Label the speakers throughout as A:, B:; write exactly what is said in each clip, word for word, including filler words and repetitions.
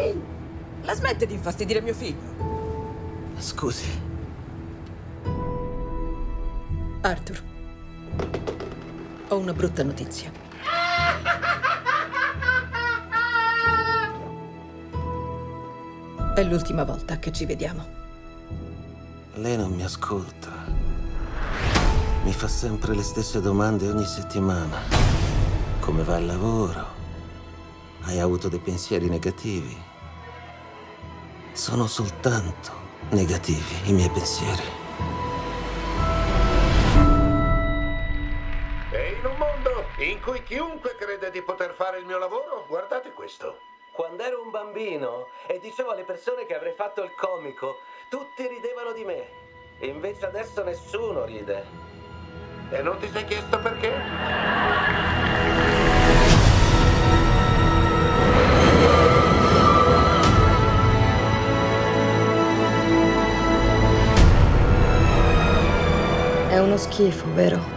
A: La smette di infastidire mio figlio?
B: Scusi.
A: Arthur, ho una brutta notizia. È l'ultima volta che ci vediamo.
B: Lei non mi ascolta. Mi fa sempre le stesse domande ogni settimana. Come va il lavoro? Hai avuto dei pensieri negativi? Sono soltanto negativi i miei pensieri.
C: E in un mondo in cui chiunque crede di poter fare il mio lavoro, guardate questo.
D: Quando ero un bambino e dicevo alle persone che avrei fatto il comico, tutti ridevano di me. E invece adesso nessuno ride.
C: E non ti sei chiesto perché?
A: È uno schifo, vero?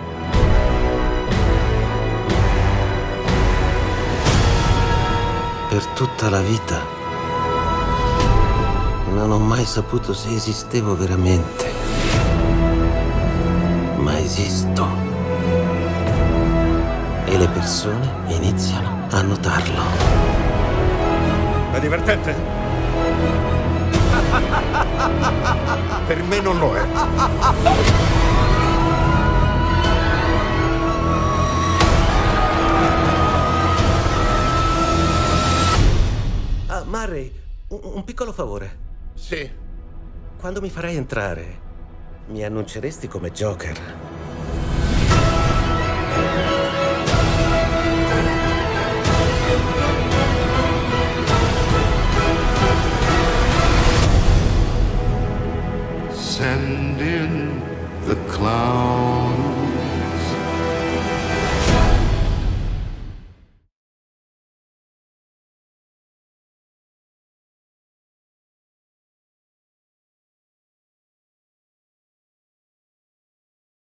B: Per tutta la vita non ho mai saputo se esistevo veramente. Ma esisto. E le persone iniziano a notarlo.
C: È divertente? Per me non lo è.
B: Ah, Murray, un, un piccolo favore.
C: Sì.
B: Quando mi farai entrare, mi annunceresti come Joker?
E: Send in the clown.